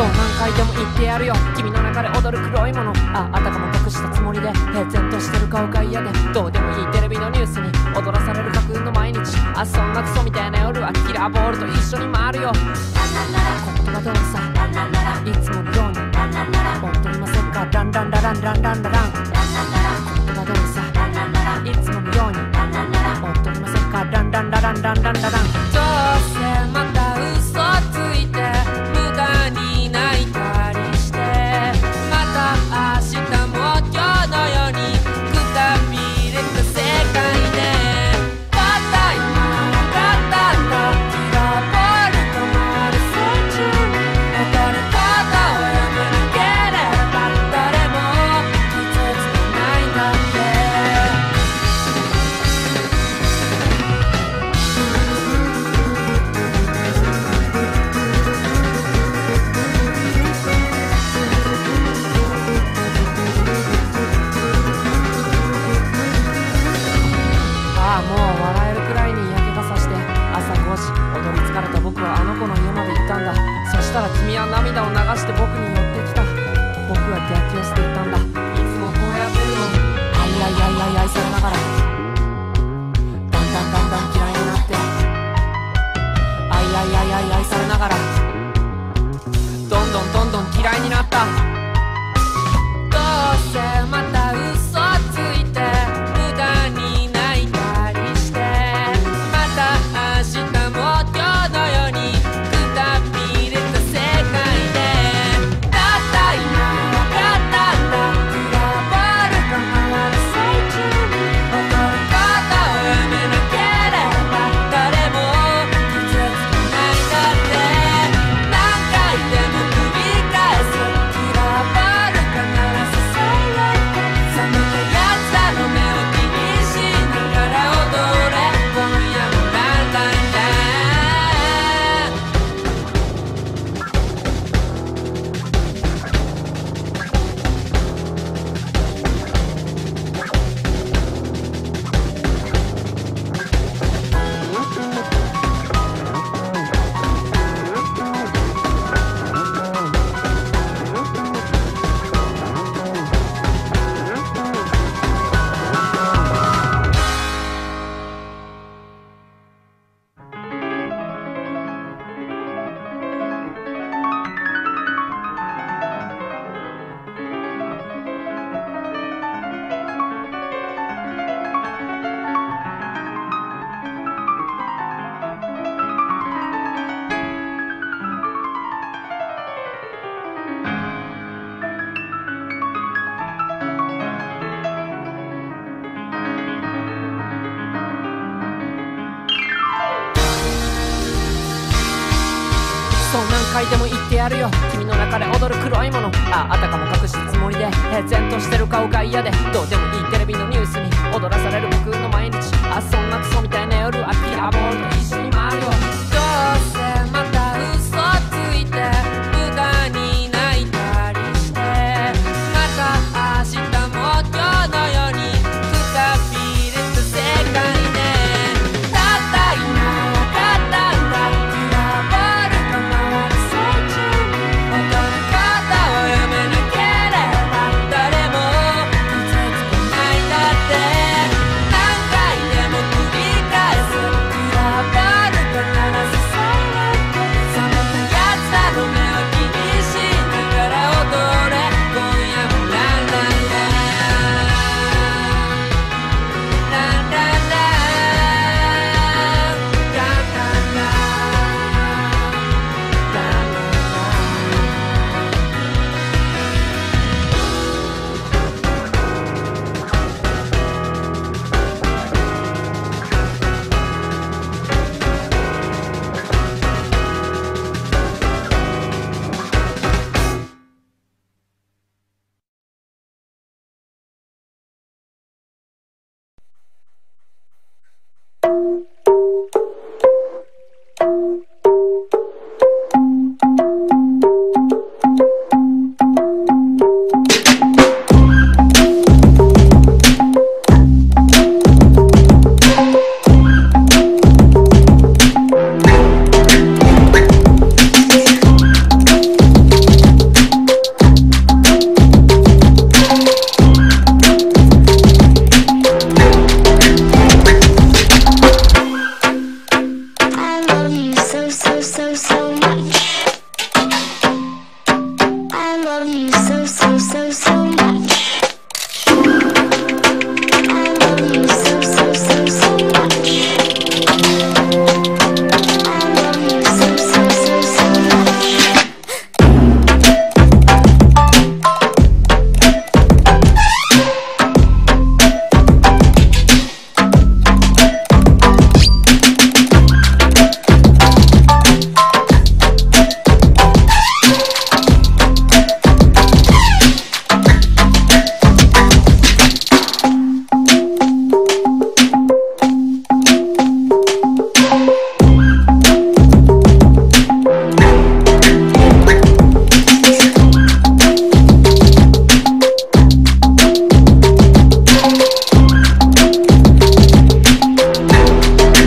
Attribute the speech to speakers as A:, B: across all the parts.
A: そう何回でも言ってやるよ、君の中で踊る黒いもの。あたかも隠したつもりで平然としてる顔が嫌で、どうでもいいテレビのニュースに踊らされる架空の毎日。そんなクソみたいな夜はキラーボールと一緒に回るよ。言葉でもさいつものように踊りませんか、ランランラランランランララン。言葉でもさいつものように踊りませんか、ランランラランランランララン。どうせまた嘘ついて無駄に泣いたりして、また明日も今日のようにくたびれた世界で、たった今たったんだキラーボールと回る最中に踊ることをやめなければ誰も傷つかないんだって。もう笑えるくらいに嫌気がさして朝5時、踊り疲れた僕はあの子の家まで行ったんだ。そしたら君は涙を流して僕に寄ってきた。僕は逆をしていたんだ。いつもこうやってるのに愛されながらだんだん嫌いになって、愛されながらどんどん嫌いになった。どうせまた嘘ついて無駄に泣いたりして、また明日も今日のようにくたびれた世界で、たった今わかったんだキラーボールと回る最中に踊ることをやめなければ誰も傷つかないんだって。何回でも繰り返すキラーボール必ずさやいて、冷めたやつらの目を気にしながら踊れ今夜もランランラン。そう何回でも言ってやるよ、君の中で踊る黒いもの。あたかも隠したつもりで平然としてる顔が嫌で、どうでもいいテレビのニュースに踊らされる僕の毎日。そんなクソみたいな夜はキラーボールと一緒に回るよ。どうせまた嘘ついて無駄に泣いたりして、また明日も今日のようにくたびれた世界で、たった今わかったんだキラーボールと回る最中に踊ることをやめなければ誰も傷つかないんだって。何回でも繰り返すキラーボール必
B: so so much. I love you so so so so much. I love you so so so so much.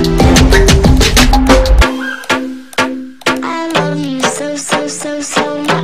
B: I love you so so so so much.